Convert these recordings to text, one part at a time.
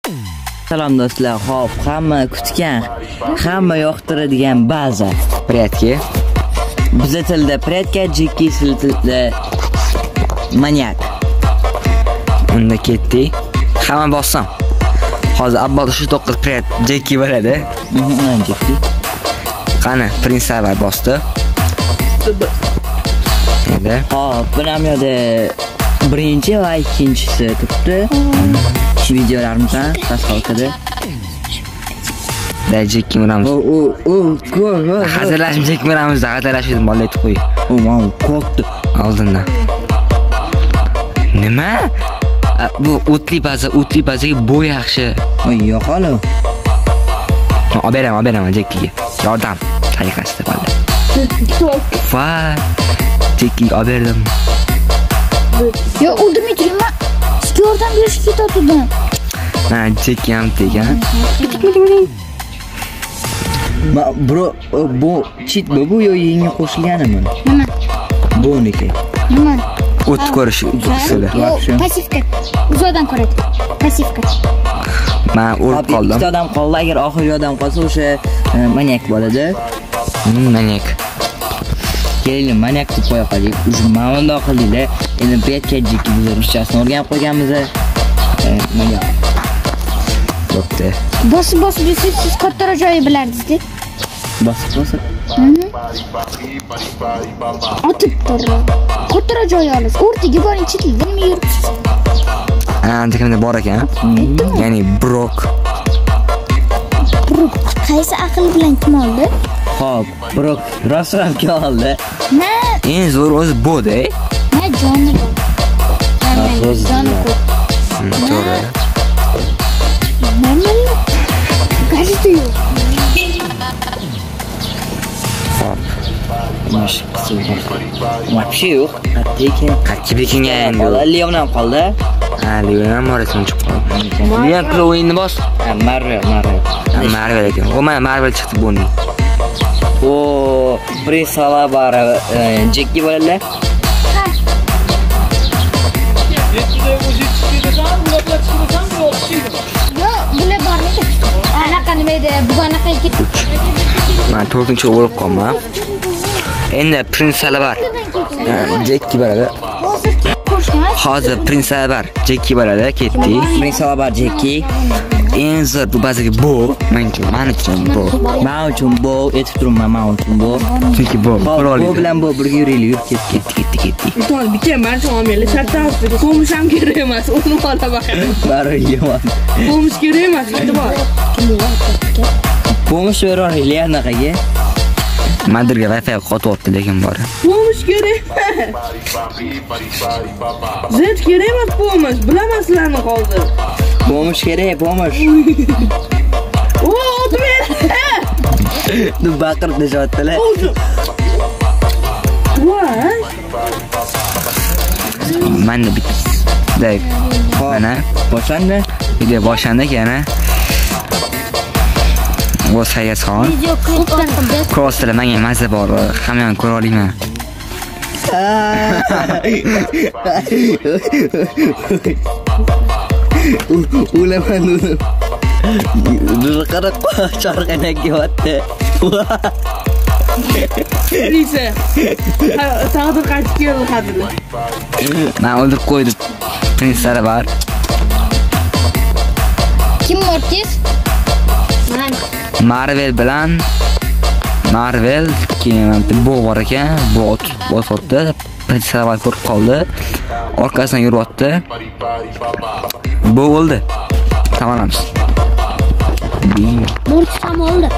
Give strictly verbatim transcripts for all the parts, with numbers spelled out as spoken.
Salom do'stlar, hop, hamma kutgan, hamma yoqtiradigan baza. Priyatka. Bizda tilda priyatka, jikki tilda manyak. Unda ketdik. Hamma bossam. Hozir avval shu to'qqiz priyat jikki bo'ladi. Mhm, jikki. Qani, prinslar bosdi. Endi. Hop, buni ham yo'da birinchi va ikkinchisi turibdi. Shu videolarimizdan tasavvurda. Da jikki muramiz. O, o, o, ko'r. Hazırlashib jikki muramiz, hazırlashib bola aytib qo'y. O, mana qo'rqdi. Oldindan. Nima? Bu o'tli baza, o'tli bazaga bu yaxshi. Voy, yo'q hali. Olib beraman, olib beraman jikkiga. Yordam tariqasida bo'ldi. Va jikkiga olib berdim. Yo, o'ldirmay turma. Sizga yordam berishga ketotdim. Ha, jikki ham tegan. Ma, bro, bu cheat bu yo yengil qo'shilganimi? Nima? Buniki. Nima? O't ko'rish usuli. Passivka. O'zidan ko'radi. Passivka. Men o'lib qoldim. Ikkita odam qoldi. Agar oxirgi odam qolsa, o'sha manyak bo'ladi. Manyak. Keling, manyak deb qo'ya qolaylik. O'sha ma'noda qilinglar. Endi priyatka jikki biz ruschasini o'rganib qo'yganmiz. Manyak. Bo'pti. Bosib bosib yursiz, siz kattaroq joyi bilardingiz-da. Bosib bosib. Otib turib. Kattaroq joyi olasiz. O'rtaga boring, chetlab nima yuribsiz? Ana, kimda bor ekan? Ya'ni brok. Brok qaysi aql bilan kim oldi? Xo'p, brok rostdan kim oldi? Na. Eng zo'r o'zi bu-da. Na, joni bor. Joni bor. To'g'ri. Nima? Gazeta yo'q. Hop. Mash qilib. Вообще yo'q. Qattiq. Qattiq ekan endi. Leonam qoldi. Ha, Leonam morasin chiqib qoldi. Leon qilib o'yinni bos. Ha, Marvel, Marvel. Marvel ekan. O mana Marvel chiqdi buni. O, Prisala bar jekki bo'ladilar. Bular bormi? Anaqa nima edi? Buganaqa ketdi. Men to'rtinchi o'lib qoldim. Endi prinslar bor. Jekki bo'ladi. Hozir prinslar bor. Jekki bo'ladi, ketdi. Prinslar bor, jekki. Eng zo'r bu bazaga bu, men uchun, men uchun bu. Men uchun bu, aytib turibman, men uchun bu. Chunki bu, bralw. Bu bilan bu birga yuraylik, yurib ketdi, ketdi, ketdi. To'g'ri, bitta men shomeli shartasiga qo'mish ham kerak emas, uni ola baqaman. Bari yomon. Qo'mish kerak emas, bitta bor. Qo'mish beraylik anaqaga. Madridga Wi-Fi qo'tyapti lekin bor. Qo'mish kerak emas. Zet kerak emas qo'mish, bilaman sizlarni hozir. Qo'mish kerak, qo'mish. O, o'tmay. Nu baqirib dejotdilar. Voy. Mana bitta. Mana boshlandi. Video boshlandi yana. O'z hayatxon. Video klipdan Crosslar menga mazza bor, hamma ham ko'ra olaman. Ulaman uni. Dur qarab chorqanak yotdi. Nisa. Taqdir qaytib keldi hozir. Men o'ldirib qo'ydim. Prinslar bor. kim borsiz? Men. Marvel bilan Marvel keyin bu bor ekan, bu o'tdi. Prinslar ko'rib qoldi. Orqasidan yuryapti. Bu o'ldi. Tamomlamiz. Morch ham oldi.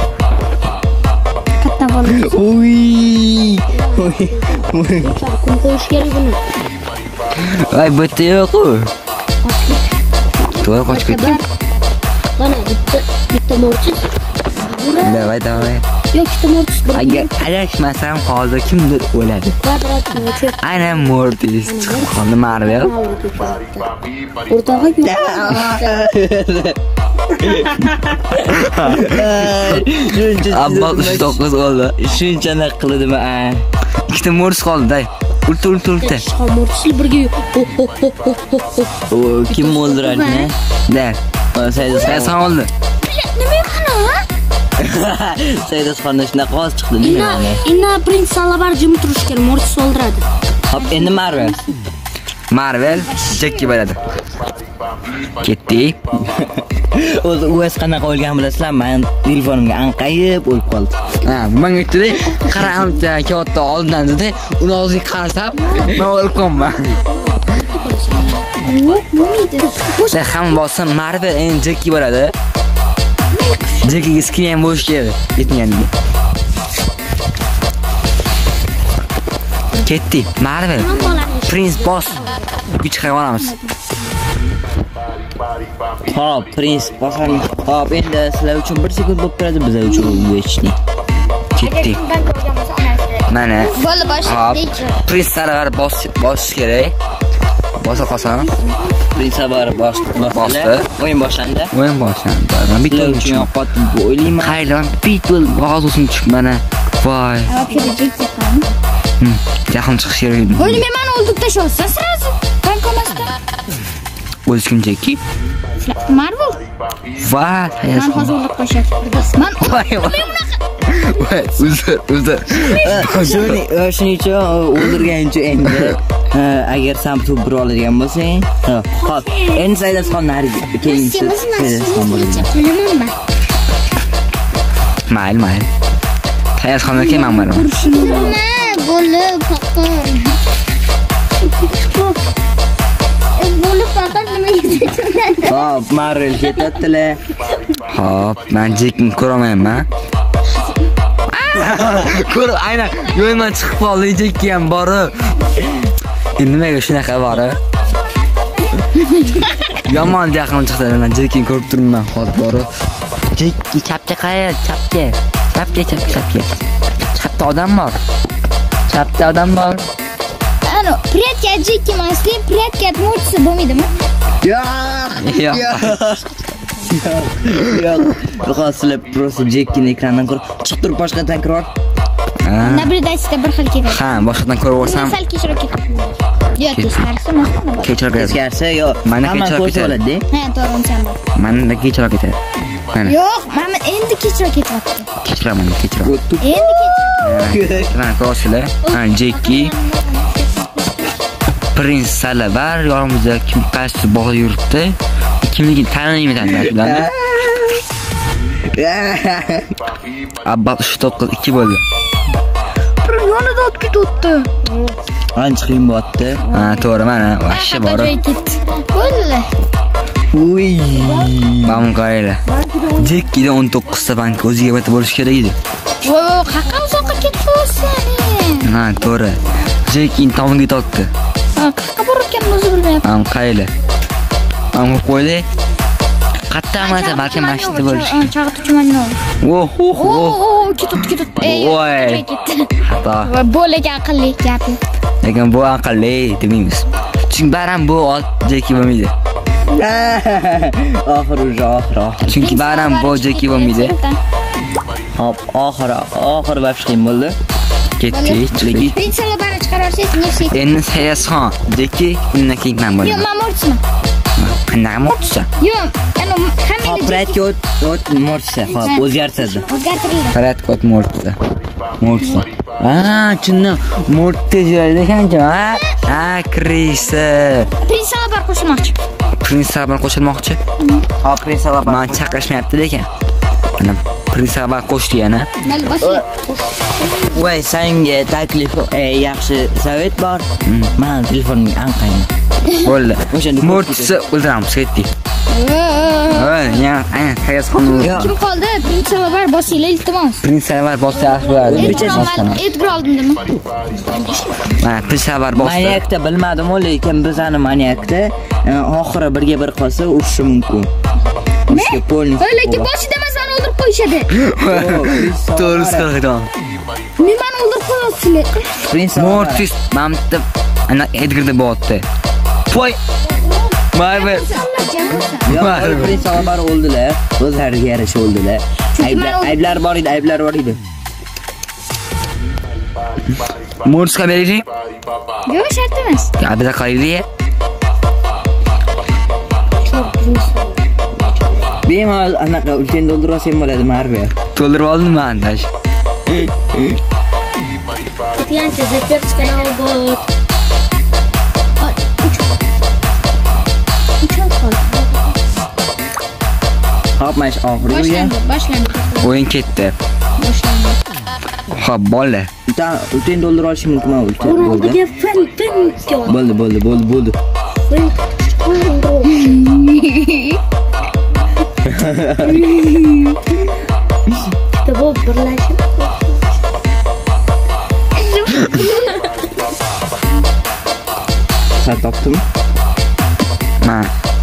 Katta bo'ldi. Uy. Kun qo'yish kerak buni. Ay, bitta yo'q-ku. To'g'ri qochib ketdi. Mana bitta bitta morch. Davay, davay. Yo'q, bitta morch. Agar adashmasam hozir kimdir o'ladi. Aynan Mortis chiqib qoldi Marvel. O'rtog'i Abbol to'qqiz oldi. Shunchalik qildimi? Ikkita Mortis qoldi. Ulti ulti ulti. Mortis birga. O kim o'ldiradi? Da. Sayasxon oldi. Nima qana? Sayasxonda shunaqa qoz chiqdi. Endi prins salabar jim turish kerak, mortis oldiradi. Hop, endi Marvel. Marvel Jack'i beradi. Ketdi. O'zi o'z qanaqa o'lgan bilasizlar, men telefonimga anqayib o'lib qoldi. Ha, menga aytdi, qara'amcha katta oldindan dedi, uni og'ziga qarasam, men o'lib qolman. O'sha ham bo'lsa Marvel endi Jack'i beradi. Jack'iga skin ham bo'lish kerak, yetmaganiga. Ketdi, Marvel. Prins boss. Kuch hayvonamiz. Hop, prins bossamiz. Hop, endi sizlar uchun bir sekund bo'lib turadi, bizlar uchun вечный. Ketdi. Mana. Bo'ldi boshlaylik. Prins salabar boss boss kerak. Bosa qolsam. Prins salabar boss bosdi. O'yin boshlandi. O'yin boshlandi. Men bitta uchun yo'qotib o'ylayman. Qaylan pitbull g'ozusin chiqib mana. Voy. Yaxın chiqish kerak edi. O'yni men o'ldib tashlasan sразу. Bankomatda. O'zi kim Jack'i? Marvel. Va, Men hozirlik qo'shyapman. Men voy. Voy, uzr, uzr. Shuni, shuning uchun o'ldirgan uchun endi agar sen bu Brawl degan bo'lsang, hop, endi Sayasxon nariga keyinchi Sayasxon bo'ladi. Bilaman. Mayl, mayl. Sayasxonga kim man beraman? Bo'lib faqat. Bo'lib faqat nima yetadi? Hop, Marvel ketadilar. Hop, men Jack'ni ko'ramayman. Ko'r, aynan yo'ldan chiqib qoldi, Jack'i ham bor. Endi nimaga shunaqa bor? Yomon yaqin chiqdi, men Jack'ni ko'rib turibman, hozir bor. Jack'i chapga qayar, chapga. Chapga, chapga, chapga. Chapda odam bor. Chapda odam bor. Ano, priyatka Jack'i emasdi, priyatka mortisi bo'lmaydimi? Yo'q. Yo'q. Yo'q. Biqoslar просто Jack'ni ekrandan ko'rib, chiqib turib boshqa takror. Nabridasida bir xil keladi. Ha, boshqadan ko'rib olsam. Sal kechroq ketadi. Yo'q, kechroq emas. Kechroq ketadi. Kechkarsa yo'q. Mana kechroq ketadi. Ha, to'g'ri sen. Mana kechroq ketadi. Mana. Yo'q, men endi kechroq ketyapti. Kechroq, mana kechroq. Endi kechroq. Mana ko'rsanglar, ha, Jack'i Prins salabar yorimizda kim qaysi bog'da yuribdi? Kimligini taniyman ularni. Abba shu to'qqiz ikki bo'ldi. Yonida o'tib ketdi. Ancha qiyin bo'pti. Ha, to'g'ri, mana vashshi bor. Bo'ldi. Uy. Bam qaraylar. Jack'ida o'n to'qqiz ta bank o'ziga bata bo'lish kerak edi. Voy, qaqqa uzoqqa ketding. Ha, to'g'ri. Jack'ni tomonga tortdi. Ha, qaqqa borayotganini o'zi bilmayapti. Ham qaraylar. Ham qo'ydi. Qattamada balki mashina bo'lish. Chaqiruvchi mana. Voh, voh, voh. Oh, ketdi, ketdi. Voy. Xato. Va bo'laga aqlli gapi. Lekin bu aqlli demaymiz. Chunki baram bu Jack'i bo'lmaydi. Oxir уже oxir. Chunki baram bu Jack'i bo'lmaydi. Hop, oxir, oxir vashqim bo'ldi. Ketdi. Prins salabarni chiqarasiz, nefsi. Endi Sayasxon, Jack'i undan keyin men bo'laman. Yo'q, men mortisman. Qanday mortisa? Yo'q, ana hamma Hop, Priyatka o't mortisa, hop, o'zgartirdi. o'zgartirildi. Priyatka o't mortisa. Mortisa. Ah, chunni mortisa joyda ekan-ku, ha? Ha, kirisi. Prins salabar qo'shmoqchi. Prins salabar qo'shilmoqchi? Hop, prins salabar. Men chaqirishmayapti lekin. Ana prins salabar qo'shdi yana. Nali boshla. Voy, senga taklif, yaxshi savet bor. Men telefonimga anqayman. Bo'ldi. Mortisa o'ldiramiz, ketdik. Voy, ya, aynan Sayasxon. Kim qoldi? Prins salabar bosinglar iltimos. Prins salabar bossa yaxshi bo'ladi. Edgar oldimmi? Mana prins salabar bossa. Manyakda bilmadim-ku, lekin bizani manyakda oxiri birga bir qolsa urishishi mumkin. Ushga polni. Voy, lekin boshida emas, meni o'ldirib qo'yishadi. To'g'ri qilgan. Men meni o'ldirib qo'yasizlar. Prins salabar. Mortis mamta ana Edgarda bo'tdi. Voy. Maybe. Yo'q, prins salabar o'ldilar. O'zlariga yarasha o'ldilar. Ayblar bor edi, ayblar bor edi. Mortisga beraylik? Yo'q, shart emas. Ya, biza qayli. Bemalol anaqa ulkan doldirib olsam bo'ladi, marbi. To'ldirib oldim andash. Yancha zaperchka navbat. Hop, mash oxiriga. Boshlandi, boshlandi. O'yin ketdi. Boshlandi. Xo'p, bo'ldi. Ulkan doldirib olishim mumkinmi? Ulkan bo'ldi. O'rniga fin fin. Bo'ldi, bo'ldi, bo'ldi, bo'ldi. Bu birlashib. Sen topdingmi? Ma.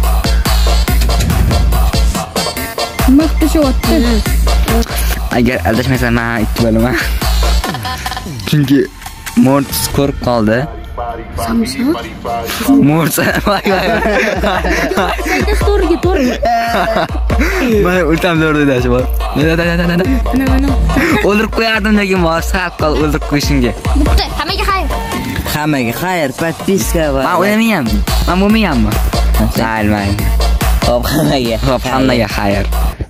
Maqtashyapti. Agar adashmasam men ikki bo'laman. Chunki Mort skor qoldi. Samsa. Mort. Voy voy. Sayda to'rga to'rga. Men ultam to'rda dash bor. Mana mana mana. O'ldirib qo'yardim lekin mosab qol o'ldirib qo'yishingga. Bitta, hammaga xayr. Hammaga xayr, podpiska va Men o'ynamayman. Men bo'lmayapman. Sayl men. Hop, hammaga. Hop, hammaga xayr.